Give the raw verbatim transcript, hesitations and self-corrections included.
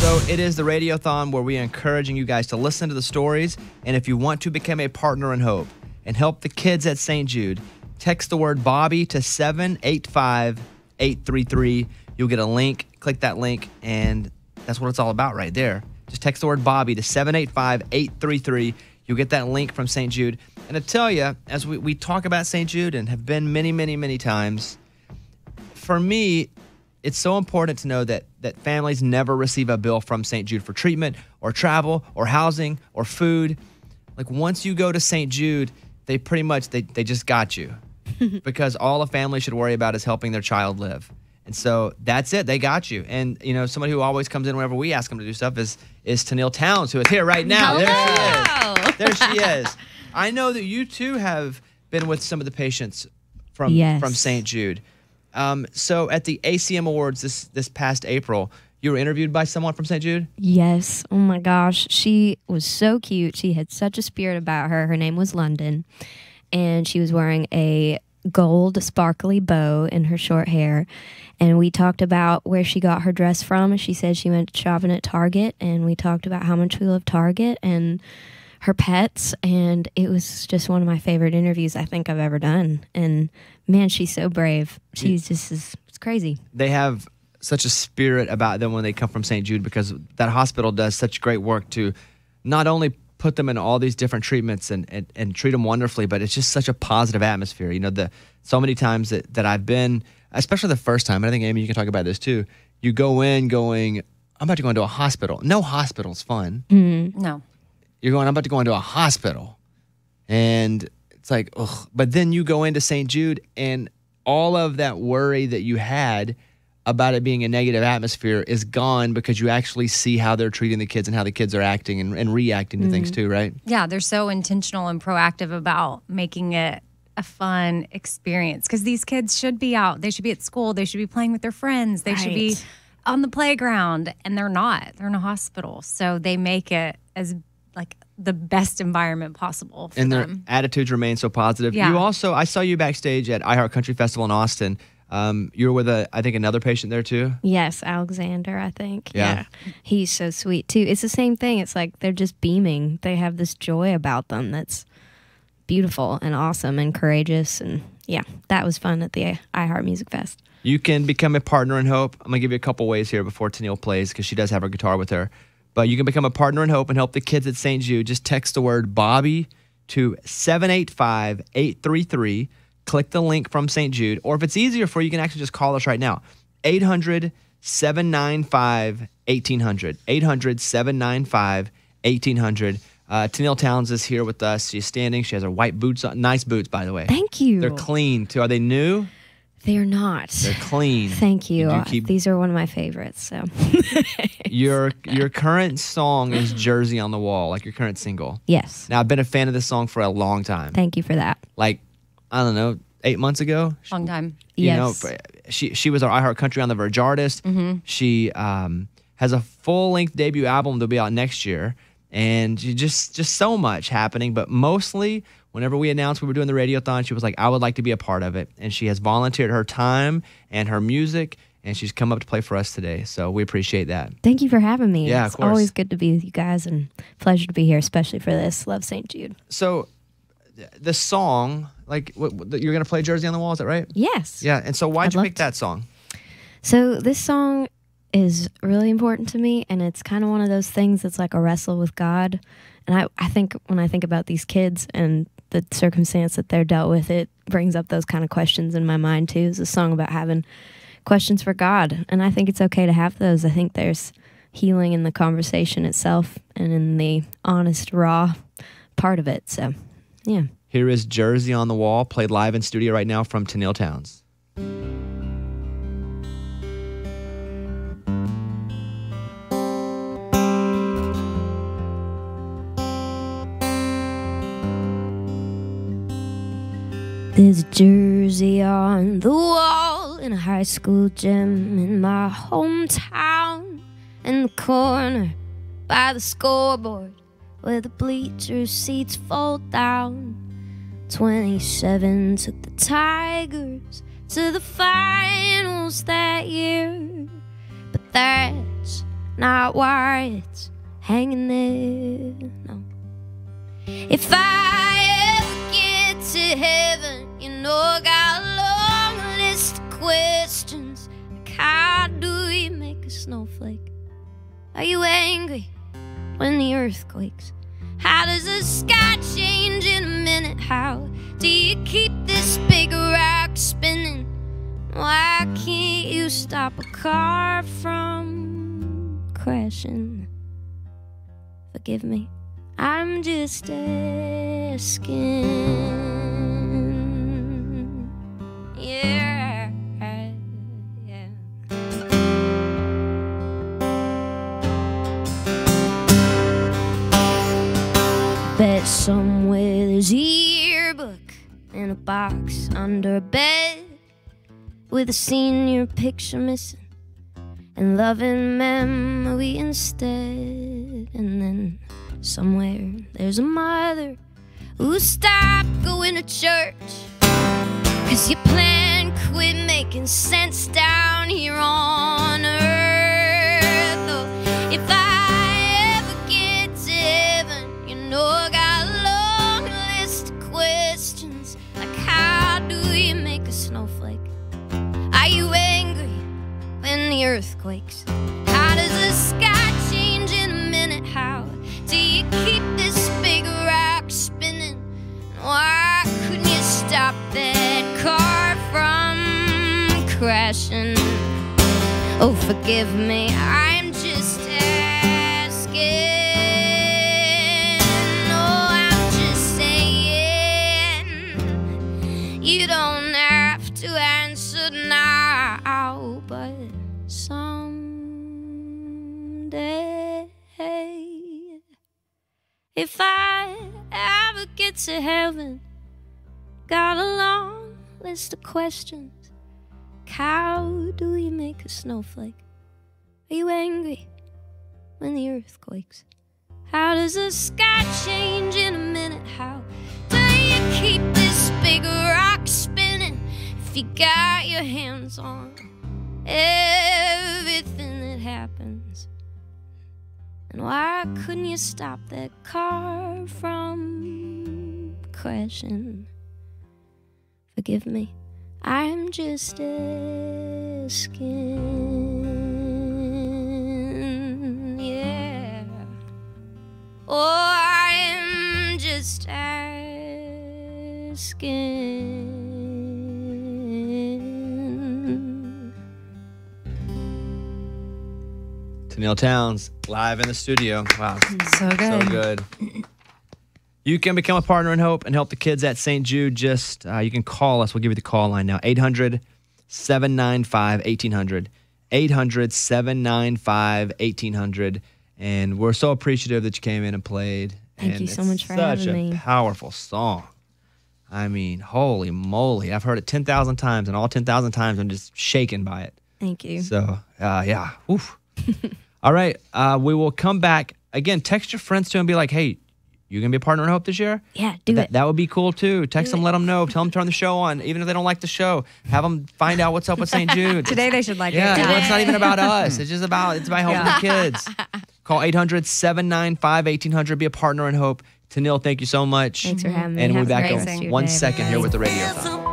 So it is the Radiothon where we are encouraging you guys to listen to the stories. And if you want to become a partner in hope and help the kids at Saint Jude, text the word Bobby to seven eight five, eight three three. You'll get a link. Click that link, and that's what it's all about right there. Just text the word Bobby to seven eight five, eight three three. You'll get that link from Saint Jude. And to tell you, as we, we talk about Saint Jude and have been many, many, many times, for me, it's so important to know that that families never receive a bill from Saint Jude for treatment or travel or housing or food. Like once you go to Saint Jude, they pretty much, they, they just got you because all a family should worry about is helping their child live. And so that's it. They got you. And, you know, somebody who always comes in whenever we ask them to do stuff is is Tennille Towns, who is here right now. Hello. There she is. There she is. I know that you, too, have been with some of the patients from, Yes. from Saint Jude. Um, so at the A C M Awards this, this past April, you were interviewed by someone from Saint Jude? Yes. Oh my gosh. She was so cute. She had such a spirit about her. Her name was London. And she was wearing a gold sparkly bow in her short hair. And we talked about where she got her dress from. She said she went shopping at Target. And we talked about how much we love Target and her pets. And it was just one of my favorite interviews I think I've ever done. And man, she's so brave. She's just, is, it's crazy. They have such a spirit about them when they come from Saint Jude because that hospital does such great work to not only put them in all these different treatments and, and, and treat them wonderfully, but it's just such a positive atmosphere. You know, the so many times that, that I've been, especially the first time, and I think, Amy, you can talk about this too, you go in going, I'm about to go into a hospital. No hospital's fun. Mm-hmm. No. You're going, I'm about to go into a hospital. And it's like, ugh. But then you go into Saint Jude and all of that worry that you had about it being a negative atmosphere is gone because you actually see how they're treating the kids and how the kids are acting and, and reacting to Mm-hmm. things too, right? Yeah, they're so intentional and proactive about making it a fun experience because these kids should be out. They should be at school. They should be playing with their friends. They should be Right. on the playground, and they're not. They're in a hospital. So they make it as like the best environment possible for And their them. attitudes remain so positive. Yeah. You also, I saw you backstage at iHeart Country Festival in Austin. Um, you were with, a, I think, another patient there too? Yes, Alexander, I think. Yeah. He's so sweet too. It's the same thing. It's like they're just beaming. They have this joy about them that's beautiful and awesome and courageous. And yeah, that was fun at the iHeart Music Fest. You can become a partner in hope. I'm going to give you a couple ways here before Tennille plays because she does have her guitar with her. But you can become a partner in hope and help the kids at Saint Jude. Just text the word Bobby to seven eight five, eight three three. Click the link from Saint Jude. Or if it's easier for you, you can actually just call us right now. eight hundred, seven nine five, eighteen hundred. eight hundred, seven nine five, eighteen hundred. Uh, Tennille Towns is here with us. She's standing. She has her white boots on. Nice boots, by the way. Thank you. They're clean, too. Are they new? They're not. They're clean. Thank you. do keep- These are one of my favorites. So Your your current song is Jersey on the Wall, like your current single. yes, Now, I've been a fan of this song for a long time. thank you for that. Like, I don't know, eight months ago? Long time. You Yes. know, she, she was our iHeart Country on the Verge artist. She um, has a full-length debut album that'll be out next year. And she just just so much happening. But mostly, whenever we announced we were doing the Radiothon, she was like, I would like to be a part of it. And she has volunteered her time and her music. And she's come up to play for us today. So we appreciate that. Thank you for having me. Yeah, of it's course. always good to be with you guys and pleasure to be here, especially for this. Love Saint Jude. So th- the song, like, what, what, you're going to play Jersey on the Wall, is that right? Yes. Yeah. And so why'd I'd you love pick to. that song? So this song is really important to me, and it's kind of one of those things that's like a wrestle with God. And I, I think when I think about these kids and the circumstance that they're dealt with, it brings up those kind of questions in my mind too. It's a song about having questions for God, and I think it's okay to have those. I think there's healing in the conversation itself and in the honest, raw part of it. So, yeah. Here is Jersey on the Wall, played live in studio right now from Tennille Towns. There's a jersey on the wall in a high school gym in my hometown. In the corner by the scoreboard where the bleacher seats fold down. twenty-seven took the Tigers to the finals that year. But that's not why it's hanging there. No. If I ever get to heaven, you know I got a long list of questions. Like, how do you make a snowflake? Are you angry when the earth quakes? How does the sky change in a minute? How do you keep this big rock spinning? Why can't you stop a car from crashing? Forgive me, I'm just asking. Yeah, yeah. Bet somewhere there's a yearbook in a box under a bed with a senior picture missing and loving memory instead. And then somewhere there's a mother who stopped going to church 'cause your plan quit making sense down here on earth. Oh, if I ever get to heaven, you know I got a long list of questions. Like, how do you make a snowflake? Are you angry when the earth quakes? How does the sky change in a minute? How do you keep this big rock spinning? Why couldn't you stop that car from crashing? Oh, forgive me, I'm just asking. Oh, I'm just saying, you don't have to answer now, but someday, if I ever get to heaven, got a long list of questions. How do you make a snowflake? Are you angry when the earth quakes? How does the sky change in a minute? How do you keep this big rock spinning if you got your hands on everything that happens? And why couldn't you stop that car from crashing? Forgive me, I'm just asking. Yeah. Oh, I'm just asking. Tenille Townes, live in the studio. Wow. So good. So good. You can become a partner in hope and help the kids at Saint Jude. Just, uh, you can call us. We'll give you the call line now. eight hundred, seven nine five, eighteen hundred. eight hundred, seven nine five, eighteen hundred. And we're so appreciative that you came in and played. Thank and you so it's much for such having a me. powerful song. I mean, holy moly. I've heard it ten thousand times, and all ten thousand times I'm just shaken by it. Thank you. So, uh, yeah. Oof. All right. Uh, we will come back. Again, text your friends too and be like, hey, you going to be a partner in hope this year? Yeah, do that, it. That would be cool too. Text Do them, it. let them know. Tell them to turn the show on. Even if they don't like the show, have them find out what's up with Saint Jude. Today they should like Yeah, it. well, it's not even about us. It's just about, it's about helping Yeah. the kids. Call eight hundred, seven nine five, eighteen hundred. Be a partner in hope. Tenille, thank you so much. Thanks for having me. And we'll Have be a back great in rest of your one day, second here everybody. with the radio. Thon.